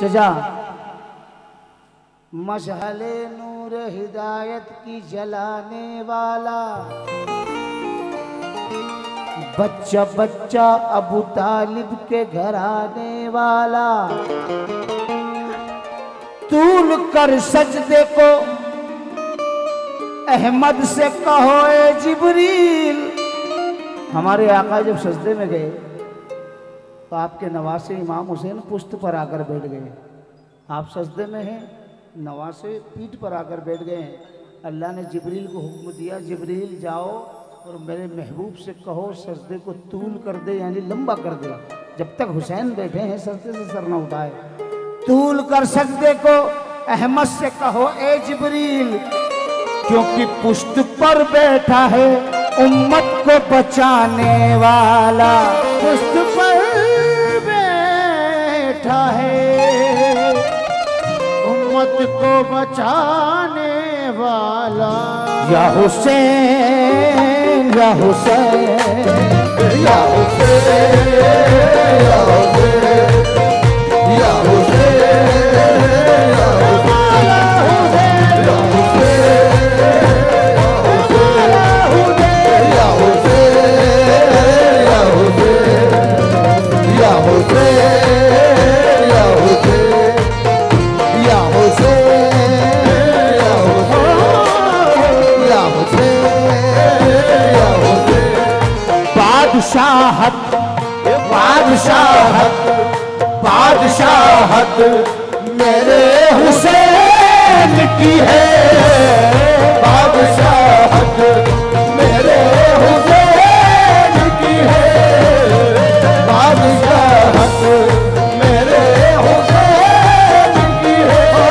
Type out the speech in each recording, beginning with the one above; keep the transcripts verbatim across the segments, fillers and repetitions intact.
चचा मशहले नूर हिदायत की जलाने वाला, बच्चा बच्चा अबू तालिब के घर आने वाला, तूल कर सजदे को अहमद से कहो ए जिब्रील। हमारे आका जब सजदे में गए तो आपके नवासे इमाम हुसैन पुश्त पर आकर बैठ गए। आप सजदे में हैं, नवासे पीठ पर आकर बैठ गए हैं। अल्लाह ने जिब्रील को हुक्म दिया, जिब्रील जाओ और मेरे महबूब से कहो सजदे को तूल कर दे, यानी लंबा कर दे। जब तक हुसैन बैठे हैं सजदे से सर न उठाए। तूल कर सजदे को अहमद से कहो ए जिब्रील, क्योंकि पुश्त पर बैठा है उम्मत को बचाने वाला। पुश्त पर बैठा है उम्मत को बचाने वाला। या हुसैन या हुसैन या हुसैन या हुसैन या हुसैन बादशाहत बादशाहत बादशाहत मेरे हुसैन की है। बादशाहत मेरे हुसैन की है। बादशाहत मेरे हुसैन की है।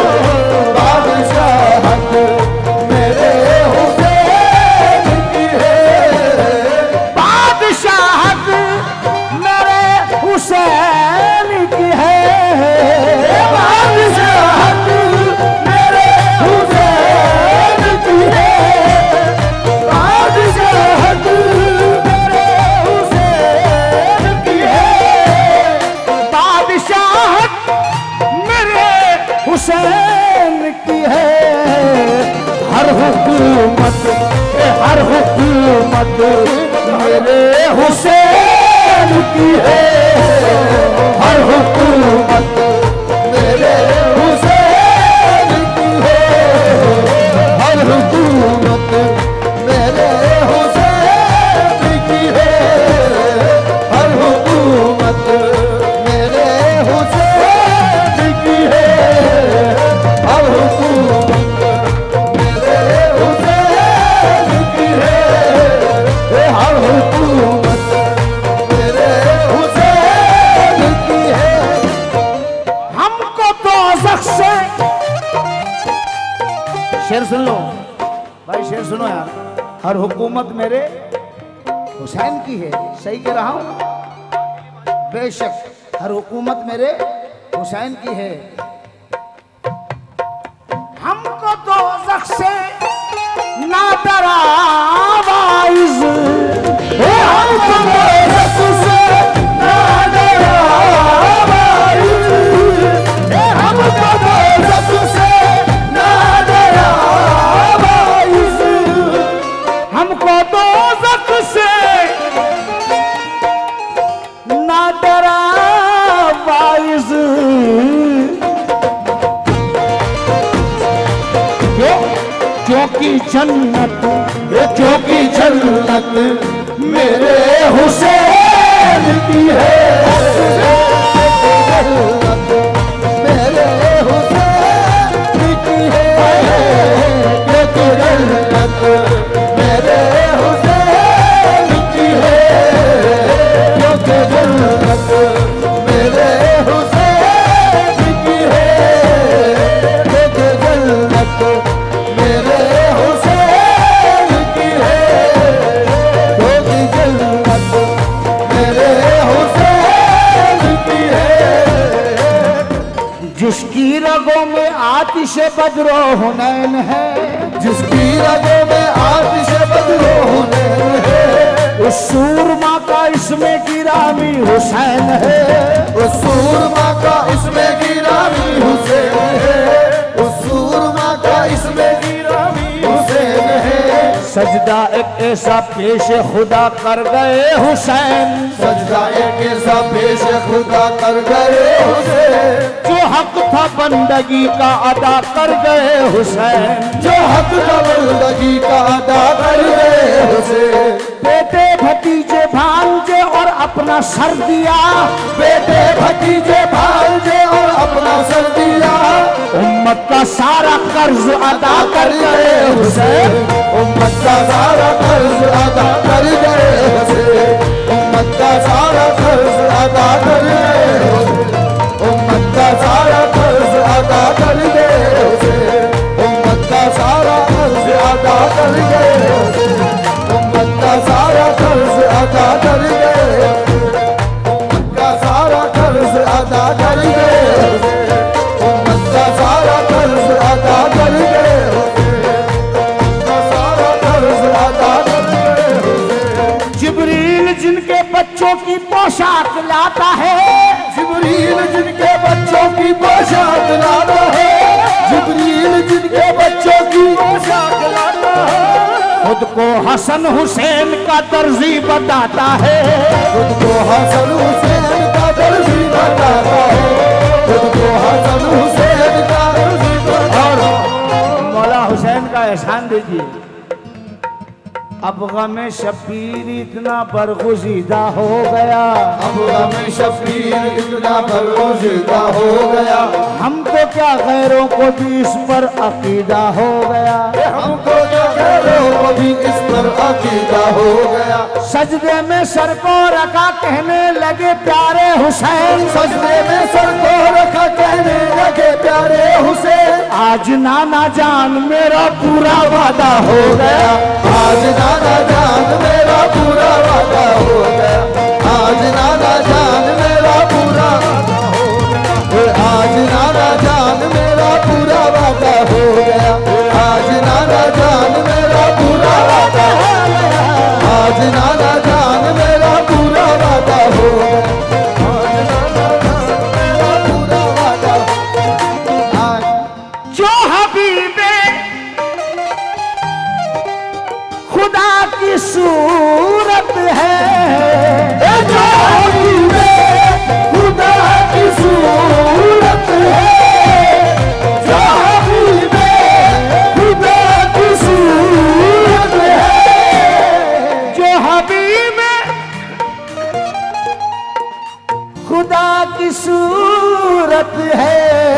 बादशाहत मेरे हुसैन की है। बादशाहत मेरे हुसैन की है। बादशाहत मेरे हुसैन की है। बादशाहत मेरे हुसैन की है। बादशाहत मेरे हुसैन की है। हर हुकूमत हर हुकूमत मेरे हुसैन की है। हर हुकूमत मेरे हुसैन की है। हर हुकूमत मेरे हुसैन की है। हर हुकूमत मेरे हुसैन की है। हर हुकूमत मेरे हुसैन की है। हर हुकूमत मेरे हुसैन की है। हमको दोज़ख से शेर सुन लो भाई, शेर सुनो यार। हर हुकूमत मेरे हुसैन की है। सही कह रहा हूं? बेशक हर हुकूमत मेरे हुसैन की है। हमको दोज़ख से ना डरा वाइज़, हमको दोज़ख से ना डरा वाइज़। हमको दोज़ख से ना डरा वाइज़। हमको दोज़ख से ना डरा वाइज़। क्योंकि जन्नत क्योंकि जन्नत मेरे हुसैन की है। जन्नत मेरे हुसैन की है। क्योंकि जन्नत मेरे हुसैन की है। क्योंकि जन्नत मेरे हुसैन की है। क्योंकि जन्नत मेरे हुसैन की है। क्योंकि जन्नत मेरे हुसैन की है। जिसकी रगों में आतिश बद्रो हुनैन है। जिसकी रगों में आतिश बद्रो हुनैन है। उस सूरमा का इसमें गिरामी हुसैन है। उस सूरमा का इसमें गिरा सजदा एक ऐसा पेश खुदा कर गए हुसैन, सजदा एक ऐसा पेश खुदा कर गए हुसैन, जो हक था बंदगी का अदा कर गए हुसैन, जो हक था बंदगी का अदा कर गए हुसैन। बेटे भतीजे भांजे और अपना सर दिया, बेटे भतीजे भांजे और अपना सर दिया, उम्मत का सारा कर्ज अदा कर गए हुसैन, उम्मत का सारा कर्ज अदा कर गए हुसैन, उम्मत का सारा कर्ज अदा कर गए हुसैन, उम्मत का सारा कर्ज अदा कर गए हुसैन, उम्मत का सारा कर्ज अदा कर गए हुसैन, उम्मत का सारा कर्ज अदा कर गए, उम्मत का सारा कर्ज अदा कर गए, उम्मत का सारा कर्ज अदा कर गए, सारा कर्ज अदा कर गए। जिब्रील जिनके बच्चों की पोशाक लाता है, जिब्रील जिनके बच्चों की पोशाक लाता है, जिब्रील जिनके बच्चों की पोशाक लाता है, खुद को हसन हुसैन का दर्जी बताता है, खुद को हसन हुसैन का दर्जी बताता है, खुद को हसन हुसैन का दर्जी बताता है। मौला हुसैन का एहसान दीजिए। अब गमे शबीर इतना बरगुजीदा हो गया, अब गमे शबीर इतना बरगुजीदा हो गया, हमको क्या गैरों को भी इस पर अकीदा हो गया, हमको क्या गैरों को भी इस पर अकीदा हो गया। सजदे में सर को रखा कहने लगे प्यारे हुसैन, सजदे में सर को रखा कहने लगे प्यारे हुसैन, आज नाना जान मेरा पूरा वादा हो गया, आज नाना जान मेरा पूरा वादा हो गया, आज नाना जान मेरा पूरा वादा हो गया, आज नाना जान मेरा पूरा वादा हो गया, आज नाना जान मेरा पूरा वादा हो गया, आज नाना जान मेरा पूरा वादा हो गया, आज नाना जान मेरा पूरा वादा हो गया। जो हबीबे खुदा की सूरत है, जो हबीबे खुदा की सूरत है, जो हबीबे खुदा की सूरत है, जो हबीबे खुदा की सूरत है,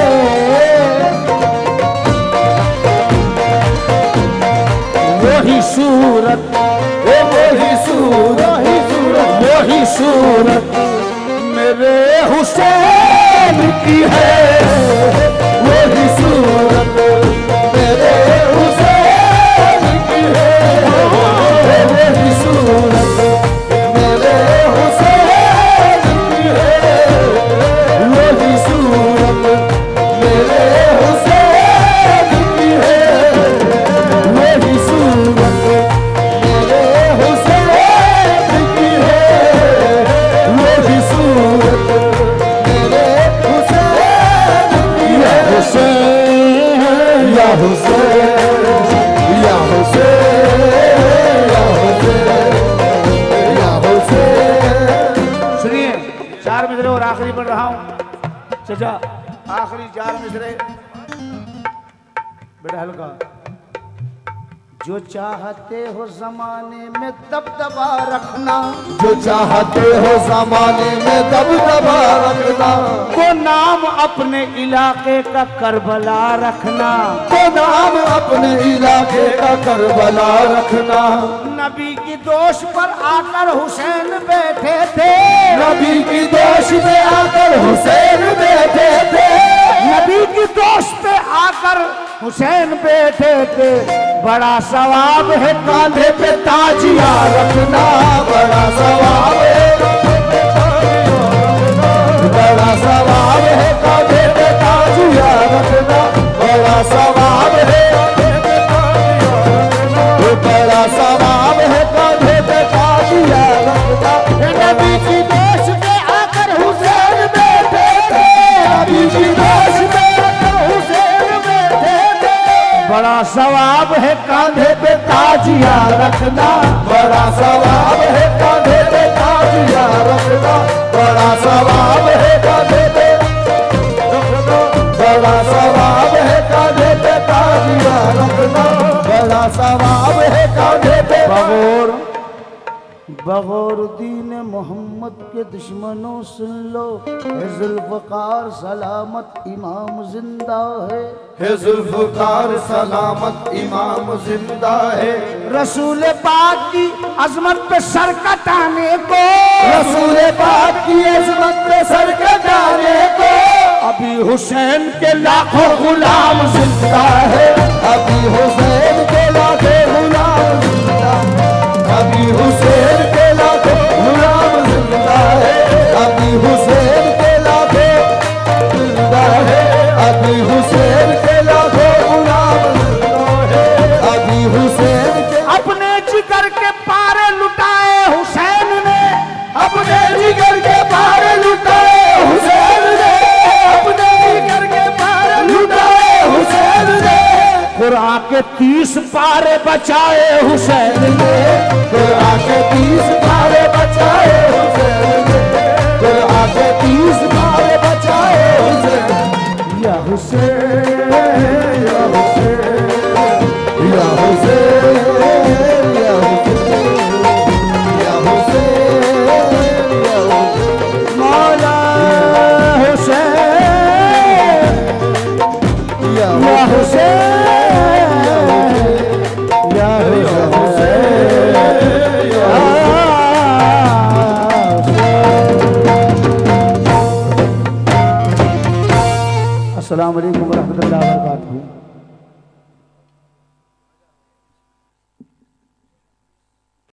वही सूरत, वो वही सूरत, वही सूरत, वही सूरत मेरे हुसैन की है, वही सूरत मेरे हुसैन की है, वही सूरत मेरे हुसैन की है, वही सूरत मेरे हुसैन की है, वही सूरत मेरे हुसैन की है, वही सूरत मेरे हुसैन की है। हुसैन या हुसैन, या हुसैन, या हुसैन, या हुसैन। सुनिए, चार मिसरे और आखिरी पढ़ रहा हूँ चाचा, आखिरी चार मिसरे बेटा हल्का। जो चाहते हो जमाने में दबदबा रखना, जो चाहते हो जमाने में दबदबा रखना, वो नाम अपने इलाके का करबला रखना, तो नाम अपने इलाके का करबला रखना। नबी की दोष पर आकर हुसैन बैठे थे, नबी की दोष पे आकर हुसैन बैठे थे, नबी की दोष पे आकर हुसैन बैठे थे। बड़ा सवाब है कांधे पे ताजिया रखना, बड़ा सवाब है, बड़ा सवाब है कांधे पे ताजिया रखना, बड़ा सवाब है, बड़ा सवाब है कांधे पे ताजिया रखना। नबी की दोष पे आकर हुसैन बैठे थे, नबी की दोष पे आकर हुसैन बैठे थे। बड़ा बड़ा सवाब है कांधे पे ताजिया रखना, बड़ा सवाब है कांधे पे ताजिया रखना, बड़ा सवाब है कांधे पे रखना, बड़ा सवाब है कांधे पे ताजिया रखना, बड़ा सवाब है कांधे पे। बगौर बगौर दीन मोहम्मद के दुश्मनों सुन लो, है जुल्फ़कार सलामत इमाम जिंदा है, है जुल्फ़कार सलामत इमाम जिंदा है। रसूल पाक की अजमत पे सर कटाने को, रसूल पाक की अजमत पे सर कटाने को, अभी हुसैन के लाखों गुलाम जिंदा है, अभी हुसैन के लाखों गुलाम जिंदा, अभी हुसैन के लाखों गुलाम जिंदा है, अभी हुसैन के लाखों जिंदा है, अभी हुसैन के लाखों गुलाम जिंदा है, अभी हुसैन के। अपने जिगर के पारे लुटाए हुसैन ने, अपने जिगर के पारे लुटाए हुसैन ने, अपने जिगर के पारे लुटाए हुसैन ने, कुरान के तीस पारे बचाए हुसैन ने, कुरान के तीस पारे बचाए हुसैन ने, कुरान के तीस पारे बचाए हुसैन। या हुसैन या हुसैन या हुसैन या हुसैन या हुसैन या हुसैन, मौला हुसैन या या हुसैन या हुसैन या अस्सलाम वालेकुम व रहमतुल्लाहि व बरकातहू।